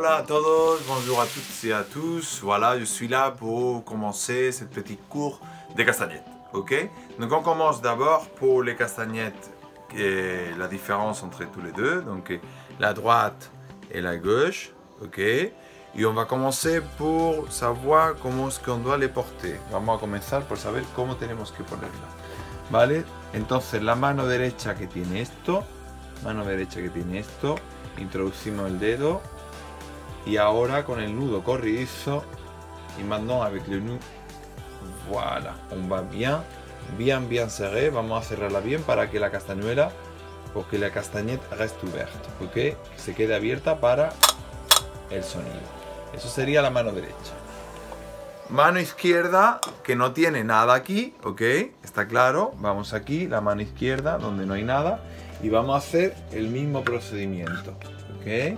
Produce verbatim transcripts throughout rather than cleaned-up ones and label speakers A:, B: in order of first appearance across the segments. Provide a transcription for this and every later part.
A: Hola à todos, bonjour à toutes et à tous. Voilà, je suis là pour commencer cette petite cours des castagnettes. Ok? Donc on commence d'abord pour les castagnettes et la différence entre tous les deux. Donc la droite et la gauche. Ok? Y on va commencer por saber cómo es que on doit les porter. Vamos a comenzar por saber cómo tenemos que ponerla. ¿Vale? Entonces la mano derecha que tiene esto, mano derecha que tiene esto, introducimos el dedo y ahora con el nudo corredizo y maintenant avec le nœud, voilà, on va bien, bien, bien serré. Vamos a cerrarla bien para que la castañuela, porque la castañette reste ouverte, ok, que se quede abierta para el sonido. Eso sería la mano derecha. Mano izquierda, que no tiene nada aquí, ok, está claro. Vamos aquí, la mano izquierda, donde no hay nada, y vamos a hacer el mismo procedimiento, ok,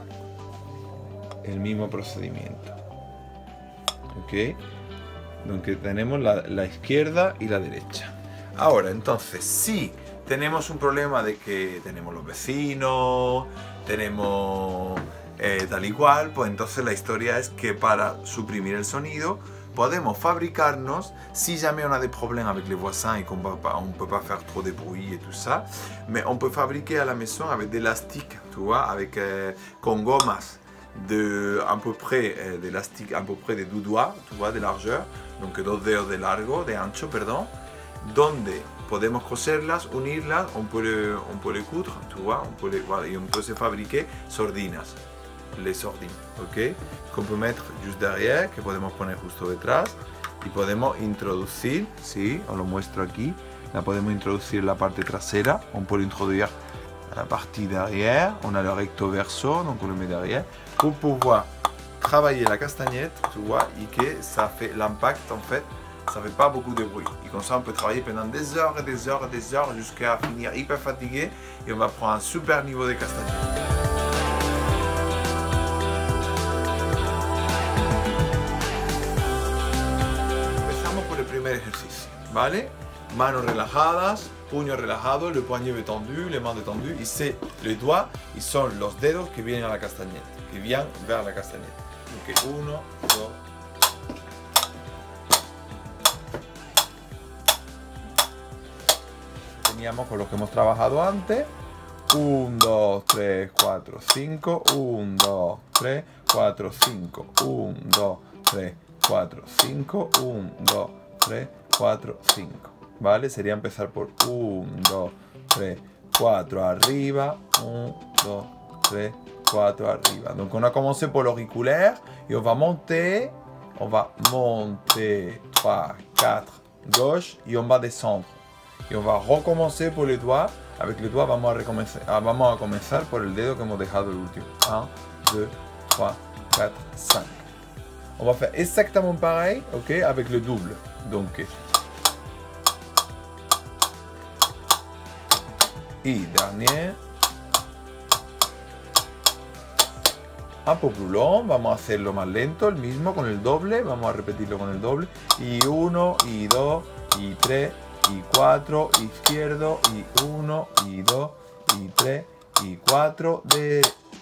A: el mismo procedimiento, ok. Donde tenemos la, la izquierda y la derecha. Ahora, entonces, si tenemos un problema de que tenemos los vecinos, tenemos eh, tal y cual, pues entonces la historia es que para suprimir el sonido podemos fabricarnos, si jamais on a des problèmes avec les voisins et qu'on ne peut pas faire trop de bruit et tout ça, mais on peut fabriquer à la maison avec des élastiques, tu vois, avec, euh, con gomas de à peu près euh, d'élastique à peu près de deux doigts, tu vois, de largeur, donc dos dedos de largo, de ancho, perdón, donde podemos coserlas, unirlas, on peut les, on peut les coudre, tu vois, on peut les, voilà, et on peut se fabriquer sordinas, les sordines, ok, qu'on peut mettre juste derrière, que podemos poner justo detrás, y podemos introducir, sí, os lo muestro aquí, la podemos introducir en la parte trasera, on peut l'introduire la partie derrière, on a le recto verso, donc on le met derrière, pour pouvoir travailler la castagnette, tu vois, et que ça fait l'impact, en fait, ça fait pas beaucoup de bruit. Et comme ça, on peut travailler pendant des heures et des heures et des heures jusqu'à finir hyper fatigué, et on va prendre un super niveau de castagnette. Empezamos por el primer ejercicio, ¿vale? Manos relajadas, puños relajados, le poignet détendu, les mains détendues, y c'est les doigts, ils sont los dedos que vienen a la castagnette, qui viennent vers la castagnette. Donc uno, dos. Teníamos con los que hemos trabajado antes. uno, dos, tres, cuatro, cinco. uno, dos, tres, cuatro, cinco. uno, dos, tres, cuatro, cinco. uno, dos, tres, cuatro, cinco. ¿Vale? Sería empezar por uno, dos, tres, cuatro arriba. uno, dos, tres, cuatro arriba. Donc on a commencé pour l'auriculaire et on va monter. On va monter trois, quatre, gauche et on va descendre. Et on va recommencer pour les doigts. Avec les doigts, vamos a, recommencer, ah, vamos a comenzar por el dedo que hemos dejado el último. un, deux, trois, quatre, cinq. On va faire exactement pareil, ok, avec le double. Donc, y dernier. Un peu plus long, vamos a hacerlo más lento, el mismo con el doble, vamos a repetirlo con el doble. Y uno, y dos, y tres, y cuatro, izquierdo, y uno, y dos, y tres, y cuatro, de...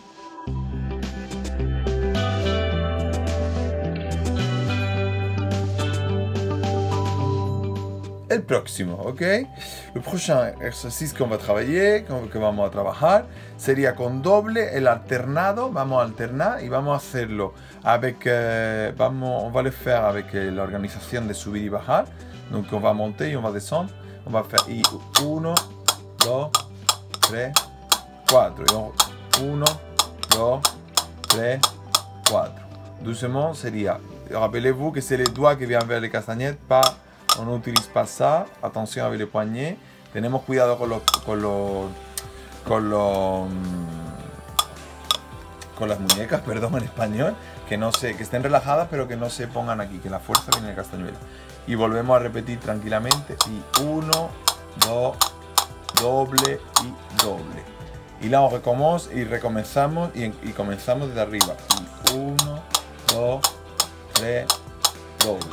A: El próximo, ok. Le prochain exercice qu'on va travailler, que vamos a trabajar, sería con doble, el alternado. Vamos a alternar y vamos a hacerlo avec, euh, vamos, on va le faire avec la organización de subir y bajar. Donc on va monter et on va descendre. On va faire y uno, dos, tres, cuatro. uno, dos, tres, cuatro. Doucement sería. Rappelez-vous que c'est les doigts qui viennent vers les castagnettes, pas. On n'utilise pas ça. Attention avec les poignets. Tenemos cuidado con los, con los, con los, con las muñecas, perdón, en español, que no se, que estén relajadas, pero que no se pongan aquí, que la fuerza viene de castañuela. Y volvemos a repetir tranquilamente. Y uno, dos, doble y doble. Y là on recommence y recomenzamos y, y comenzamos desde arriba. Y uno, dos, tres, doble.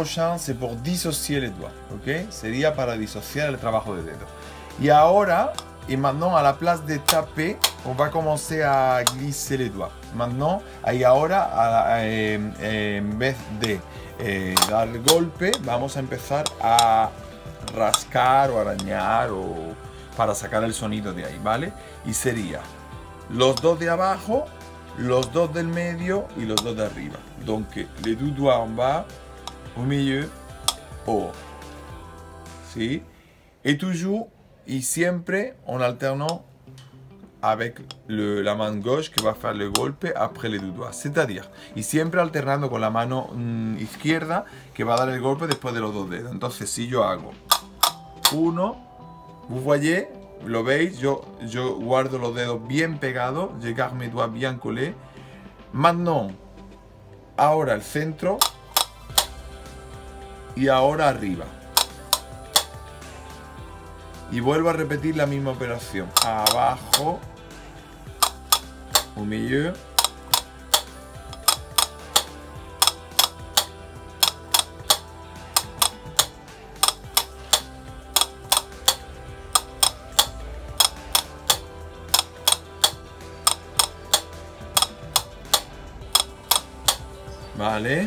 A: prochain, c'est pour dissocier les doigts, ok? Sería para disociar el trabajo de dedo. Y ahora, et maintenant, à la place de taper, on va commencer à glisser les doigts. Maintenant, y ahora, a, a, eh, eh, en vez de eh, dar el golpe, vamos a empezar a rascar o arañar o para sacar el sonido de ahí, ¿vale? Y sería los dos de abajo, los dos del medio y los dos de arriba. Donc, les deux doigts en bas, au milieu, au haut. ¿Sí? Et toujours, y siempre en alternant avec le, la main gauche que va a faire le golpe après les deux doigts. C'est-à-dire, y siempre alternando con la mano mmm, izquierda que va a dar el golpe después de los dos dedos. Entonces, si yo hago uno, vous voyez, lo veis, yo, yo guardo los dedos bien pegados, je garde mes doigts bien collés. Maintenant, ahora el centro y ahora arriba. Y vuelvo a repetir la misma operación. Abajo, au milieu, vale.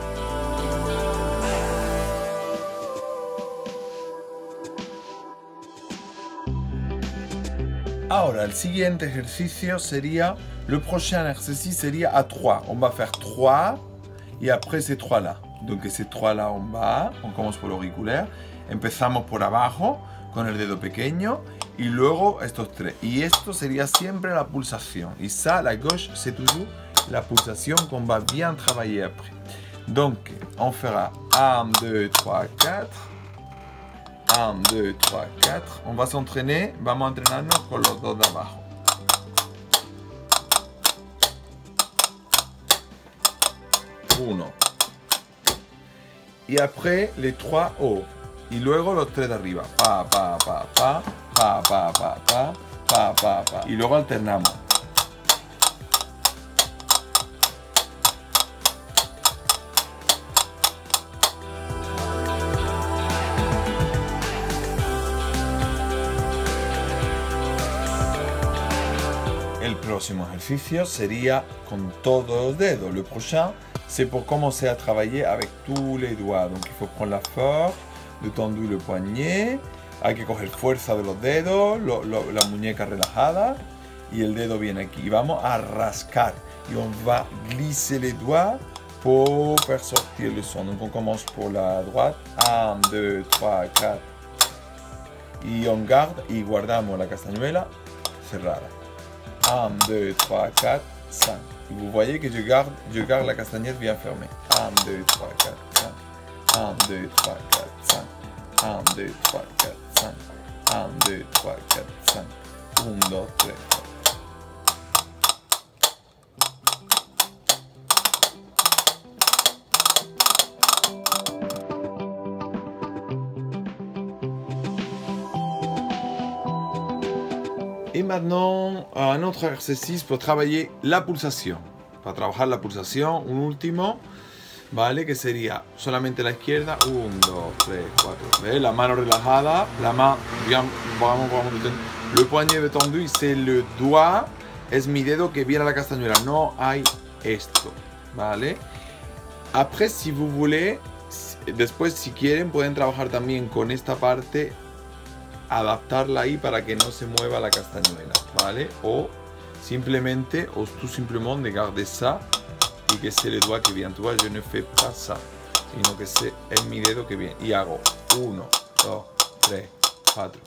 A: Ahora, el siguiente ejercicio sería, le prochain exercice sería à trois. On va faire trois y après ces trois là. Donc ces trois là en bas, on commence por l'auriculaire. Empezamos por abajo con el dedo pequeño y luego estos tres. Y esto sería siempre la pulsación. Y ça, la gauche, c'est toujours la pulsation qu'on va bien travailler après. Donc, on fera un, deux, trois, quatre. un, deux, trois, quatre. On va s'entraîner. Vamos a entrenarnos con los dos de abajo. Uno. Y après, les trois hauts. Y luego los tres de arriba. Pa, pa, pa, pa, pa, pa, pa, pa, pa, pa, pa. Y luego alternamos. El próximo ejercicio sería con todos los dedos. Le prochain, c'est pour commencer à travailler avec tous les doigts. Donc il faut prendre la force, de tendre le poignet. Hay que coger fuerza de los dedos, lo, lo, la muñeca relajada y el dedo viene aquí. Y vamos a rascar. Y on va glisser les doigts pour faire sortir le son. Donc on commence pour la droite. un, deux, trois, quatre. Y on garde y guardamos la castañuela cerrada. un, deux, trois, quatre, cinq. Et vous voyez que je garde, je garde la castagnette bien fermée. un, deux, trois, quatre, cinq. un, deux, trois, quatre, cinq. un, deux, trois, quatre, cinq. un, deux, trois, quatre, cinq. un, deux, trois, quatre. Et maintenant, un autre exercice pour travailler la pulsación. Para trabajar la pulsación, un último, ¿vale? Que sería solamente la izquierda. uno, dos, tres, cuatro. ¿Ves? La mano relajada, la main bien, vamos, vamos, le poignet détendu, c'est le doigt, es mi dedo que viene a la castañuela, no hay esto, ¿vale? Après, si vous voulez, después si quieren, pueden trabajar también con esta parte, adaptarla ahí para que no se mueva la castañuela, ¿vale? O simplemente, o tout simplement de garder ça y que c'est le doigt que viene. Tu vois, je ne fais pas ça, sino que c'est es mi dedo que viene. Y hago uno, dos, tres, cuatro.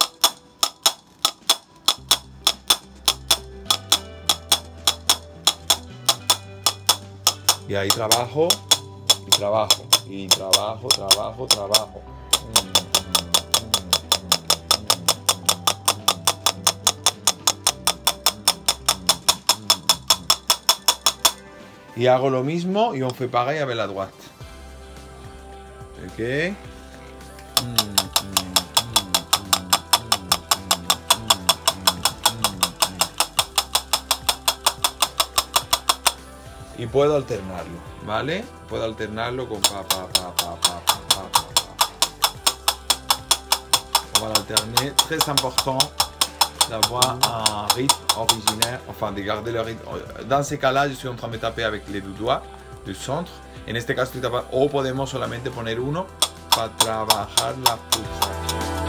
A: Y ahí trabajo, y trabajo, y trabajo, trabajo, trabajo. Y hago lo mismo y on fait pareil avec la droite. Ok. y puedo alternarlo, ¿vale? Puedo alternarlo con pa, pa, pa, pa, pa, pa, pa, pa. On va l'alterner. Très important d'avoir un rythme originaire, enfin de garder le rythme. Dans ces cas-là, je suis en train de taper avec les deux doigts del centro. En este caso estoy tapando, o podemos solamente poner uno para trabajar la pulsación.